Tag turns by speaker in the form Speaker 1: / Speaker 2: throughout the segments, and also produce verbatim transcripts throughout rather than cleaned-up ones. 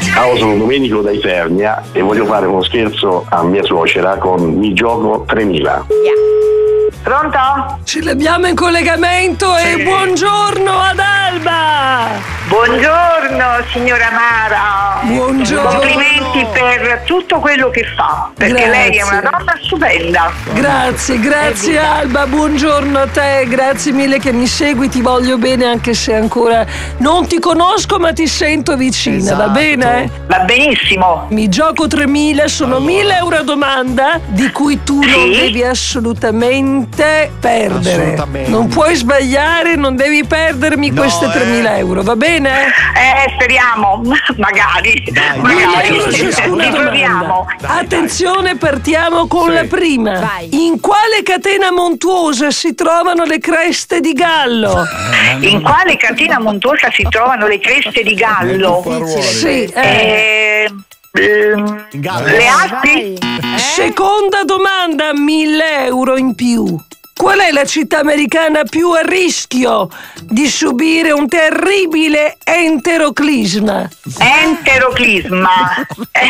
Speaker 1: Ciao, sono Domenico da Isernia e voglio fare uno scherzo a mia suocera con Mi gioco tremila.
Speaker 2: Pronto?
Speaker 3: Ce l'abbiamo in collegamento sì. E buongiorno ad Alba!
Speaker 2: Buongiorno signora Mara!
Speaker 3: Buongiorno!
Speaker 2: Complimenti per tutto quello che fa, perché grazie. Lei è una donna stupenda.
Speaker 3: Grazie, grazie Alba, buongiorno a te, grazie mille che mi segui, ti voglio bene anche se ancora non ti conosco ma ti sento vicina, esatto. Va bene?
Speaker 2: Va benissimo!
Speaker 3: Mi gioco tremila, sono allora. mille euro a domanda di cui tu sì? non devi assolutamente perdere, non puoi sbagliare, non devi perdermi no, queste tremila euro, va bene?
Speaker 2: Eh, speriamo, magari,
Speaker 3: Dai,
Speaker 2: magari.
Speaker 3: Euro ciascuna domanda. Attenzione, partiamo con sì. la prima. Vai. In quale catena montuosa si trovano le creste di gallo?
Speaker 2: In quale catena montuosa si trovano le creste di gallo?
Speaker 3: Sì, eh.
Speaker 2: eh Ehm, le Alpi?
Speaker 3: Eh? Seconda domanda, mille euro in più. Qual è la città americana più a rischio di subire un terribile enteroclisma?
Speaker 2: Enteroclisma?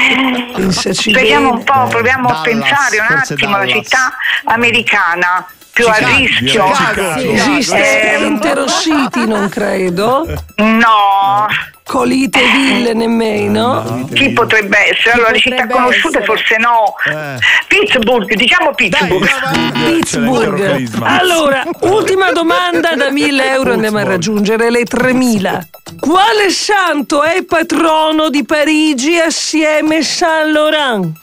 Speaker 2: Eh, speriamo un po', proviamo Dallas, a pensare un attimo alla città americana più Chicago, a rischio.
Speaker 3: Chicago, sì, esiste eh, Enterocity, non credo.
Speaker 2: No.
Speaker 3: Coliteville nemmeno.
Speaker 2: No, chi potrebbe essere? Allora, le città conosciute essere. Forse no. Eh. Pittsburgh, diciamo Pittsburgh.
Speaker 3: Dai, Pittsburgh. Allora, ultima domanda da mille euro, andiamo a raggiungere le tremila. Quale santo è patrono di Parigi assieme a Saint Laurent?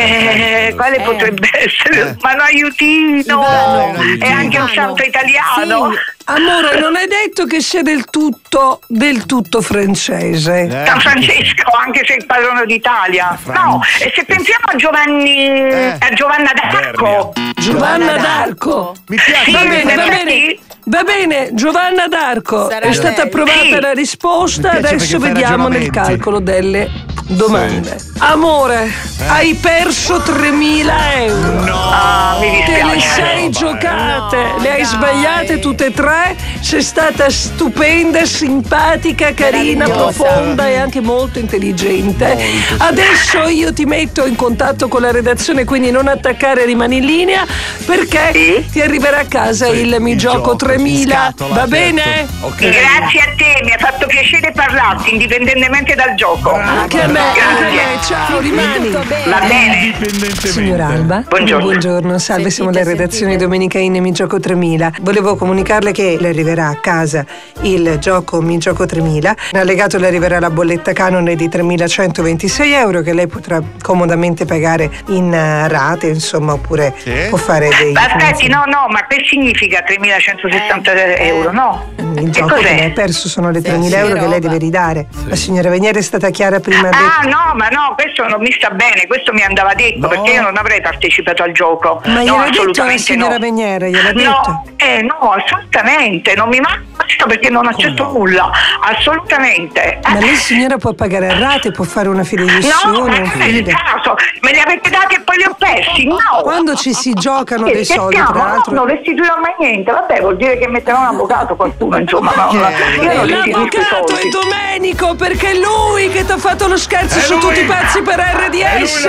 Speaker 2: Eh, quale eh. potrebbe essere? Eh. Ma no, aiutino! Dai, aiutino. È anche un santo italiano.
Speaker 3: Sì. Amore, non è detto che sia del tutto del tutto francese.
Speaker 2: Eh. San Francesco, anche se è il patrono d'Italia. No, e se pensiamo a Giovanni eh. a Giovanna d'Arco.
Speaker 3: Giovanna d'Arco.
Speaker 2: Mi piace. Sì,
Speaker 3: va bene, va bene. Va bene, Giovanna d'Arco, Sarà è stata lei. approvata sì. la risposta, adesso vediamo nel calcolo delle domande. Sì. Amore, eh. hai perso tremila euro.
Speaker 2: No, ah, mi dispiace.
Speaker 3: Te le sei giocate, no, le hai dai. sbagliate tutte e tre. Sei stata stupenda, simpatica, carina, profonda e anche molto intelligente. Molto. Adesso io ti metto in contatto con la redazione, quindi non attaccare, rimani in linea perché sì. ti arriverà a casa sì, il Mi Gioco tremila. Scatola, va bene?
Speaker 2: Certo. Okay. Grazie a te, mi ha fatto piacere parlarti indipendentemente dal gioco.
Speaker 3: Anche a me, anche a me. Ciao, rimani.
Speaker 2: Va bene.
Speaker 4: Signora Alba.
Speaker 2: Buongiorno.
Speaker 4: Buongiorno, salve, siamo la redazione Domenica in Mi Gioco tremila. Volevo comunicarle che le arriverà a casa il gioco Mi Gioco tremila. In allegato le arriverà la bolletta canone di tremilacentoventisei euro che lei potrà comodamente pagare in rate, insomma, oppure sì. può fare dei...
Speaker 2: Aspetti, no, no, ma che significa tremilacentosessanta euro? No.
Speaker 4: Il gioco che lei ha perso sono le tremila euro che lei deve ridare. Sì. La signora Veniere è stata chiara prima.
Speaker 2: Ah, no, ma no, questo non mi sta bene, questo mi andava detto, no. perché io non avrei partecipato al gioco.
Speaker 4: Ma
Speaker 2: no,
Speaker 4: gliel'ha detto la signora
Speaker 2: no.
Speaker 4: Veniere, gliel'ha
Speaker 2: no,
Speaker 4: detto?
Speaker 2: Eh, no, assolutamente, non mi manca questo perché non accetto no? nulla, assolutamente.
Speaker 4: Ma lei signora può pagare a rate, può fare una fideiussione,
Speaker 2: no, ma
Speaker 4: un
Speaker 2: non è il caso, me li avete dati e poi li ho persi, no!
Speaker 4: Quando ci si giocano dei soldi, tra l'altro...
Speaker 2: No, non restituirò mai niente, vabbè, vuol dire che metterò un avvocato qualcuno, insomma, ma non, io non
Speaker 3: l'avvocato è Domenico, perché è lui che ti ha fatto lo scherzo è su lui. Tutti i pazzi per R D S.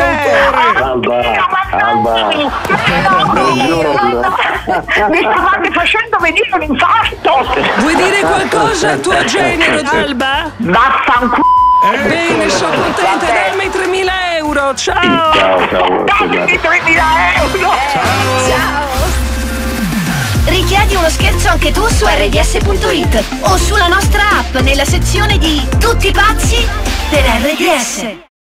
Speaker 1: Alba, Alba.
Speaker 2: Mi stavate facendo venire un infarto.
Speaker 3: Vuoi dire qualcosa al tuo genero, Alba?
Speaker 2: Vaffanculo.
Speaker 3: Bene, sono contenta, dammi tremila euro, ciao.
Speaker 1: Ciao, ciao.
Speaker 2: Dammi tremila euro.
Speaker 5: Ciao. Ciao. Richiedi uno scherzo anche tu su R D S punto it o sulla nostra app nella sezione di Tutti pazzi per R D S.